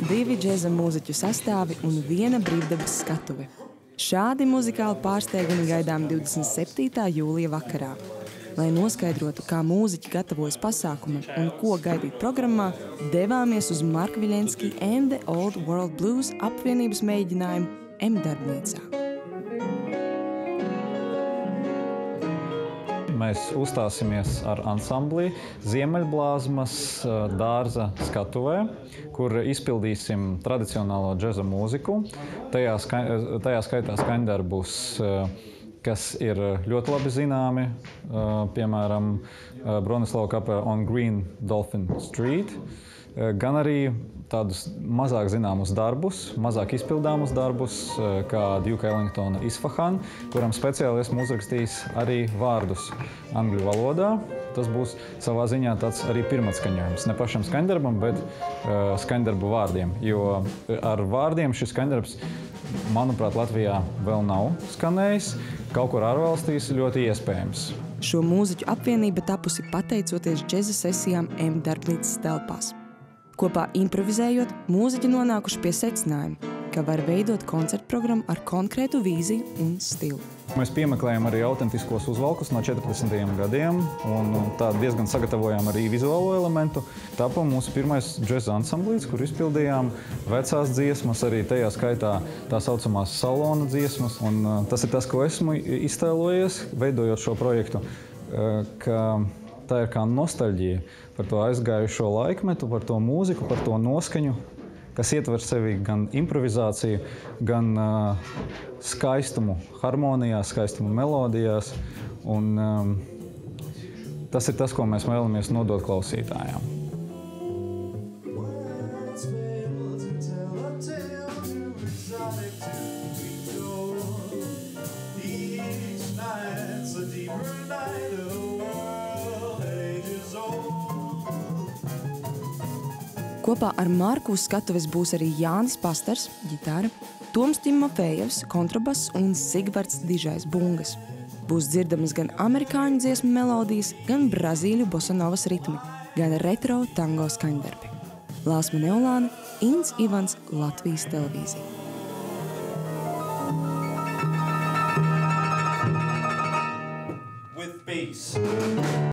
2 džeza mūziķu sastāvi un 1 brīvdabas skatuve. Šādi muzikāli pārsteigumi gaidām 27. jūlija vakarā. Lai noskaidrotu, kā mūziķi gatavojas pasākumam un ko gaidīt programmā, devāmies uz Marka Viļenski and the Old World Blues apvienības mēģinājumu M-darbnīcā. Mēs uzstāsimies ar ansambli Ziemeļblāzmas dārza skatuvē, kur izpildīsim tradicionālo džeza mūziku. Tajā skaitā skaņdarbus, kas ir ļoti labi zināmi, piemēram, Bronislava Kapela On Green Dolphin Street, gan arī tādus mazāk zināmus darbus, mazāk izpildāmus darbus, kā Duke Ellingtona Isfahan, kuram speciāli esmu uzrakstījis arī vārdus angļu valodā. Tas būs savā ziņā tāds arī pirmatskaņojums. Ne pašam skaņdarbam, bet skaņdarbu vārdiem. Jo ar vārdiem šis skaņdarbs, manuprāt, Latvijā vēl nav skanējis. Kaut kur ārvalstīs ļoti iespējams. Šo mūziķu apvienība tapusi pateicoties džeza sesijām M-darbnīcas telpās. Kopā improvizējot, mūziķi nonākuši pie secinājuma, ka var veidot koncertprogrammu ar konkrētu vīziju un stilu. Mēs piemeklējam arī autentiskos uzvalkus no 40. gadiem un tā diezgan sagatavojām arī vizuālo elementu. Tapa mūsu pirmais džeza ansamblīts, kur izpildījām vecās dziesmas, arī tajā skaitā tā saucamās salona dziesmas. Un tas ir tas, ko esmu iztēlojies, veidojot šo projektu, ka tā ir kā nostalģija par to aizgājušo laikmetu, par to mūziku, par to noskaņu, kas ietver sevi gan improvizāciju, gan skaistumu harmonijās, skaistumu melodijās. Un tas ir tas, ko mēs vēlamies nodot klausītājām. Kopā ar Marku uz skatuves būs arī Jānis Pastars, ģitāra, Toms Timofejevs, kontrabass un Sigvards Dižais bungas. Būs dzirdamas gan amerikāņu dziesmu melodijas, gan brazīļu bosanovas ritmi, gan retro tango skaņdarbi. Lāsma Neolāne, Inns Ivans, Latvijas televīzija.